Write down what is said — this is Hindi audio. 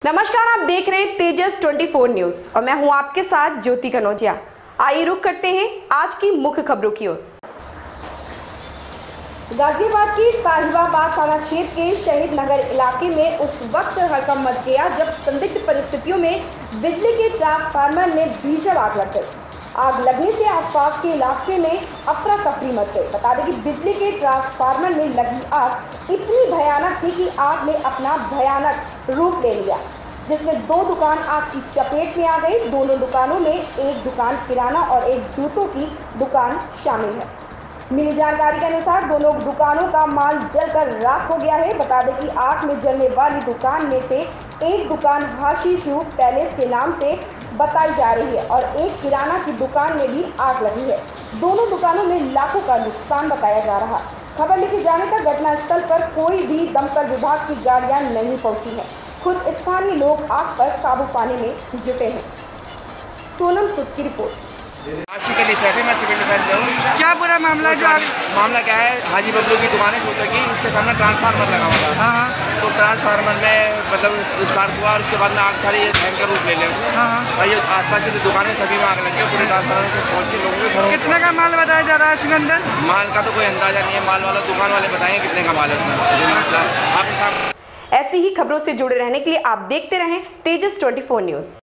नमस्कार, आप देख रहे हैं तेजस 24 न्यूज और मैं हूं आपके साथ ज्योति कनौजिया। आइए रुक करते हैं आज की मुख्य खबरों की ओर। गाजियाबाद की साहिबाबाद थाना क्षेत्र के शहीद नगर इलाके में उस वक्त हड़कंप मच गया जब संदिग्ध परिस्थितियों में बिजली के ट्रांसफार्मर में भीषण आग लग गई। आग लगने से आसपास के इलाके में अफरा तफरी मच गई। बता दें कि बिजली के ट्रांसफार्मर में लगी आग इतनी भयानक थी कि आग ने अपना भयानक रूप ले लिया, जिसमें दो दुकान आग की चपेट में आ गई। दोनों दुकानों में एक दुकान किराना और एक जूतों की दुकान शामिल है। मिली जानकारी के अनुसार दोनों दुकानों का माल जलकर राख हो गया है। बता दें कि आग में जलने वाली दुकान में से एक दुकान हाशीशू पैलेस के नाम से बताई जा रही है और एक किराना की दुकान में भी आग लगी है। दोनों दुकानों में लाखों का नुकसान बताया जा रहा। खबर लिखे जाने तक घटनास्थल पर कोई भी दमकल विभाग की गाड़ियां नहीं पहुंची है। खुद स्थानीय लोग आग पर काबू पाने में जुटे हैं। सोनम सूद की रिपोर्ट। क्या पूरा मामला जो मामला क्या है, हाजी बबलू की दुकान है जूते की, उसके सामने ट्रांसफार्मर लगा हुआ था। तो ट्रांसफार्मर में मतलब स्टार्ट हुआ और उसके बाद में आग सारी भयंकर रूप ले लिया। और ये आसपास की दुकानें सभी में आग लगी है। पूरे ट्रांसफार्मर से पहुँच के लोगों के घरों। कितने का माल बताया जा रहा है इसके अंदर? माल का तो कोई अंदाजा नहीं है, माल वाला दुकान वाले बताएंगे कितने का माल है उसमें। ऐसी ही खबरों से जुड़े रहने के लिए आप देखते रहें तेजस 24 न्यूज।